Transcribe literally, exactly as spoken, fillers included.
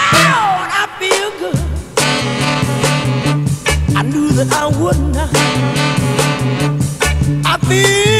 Lord, I feel good. I knew that I would not. I feel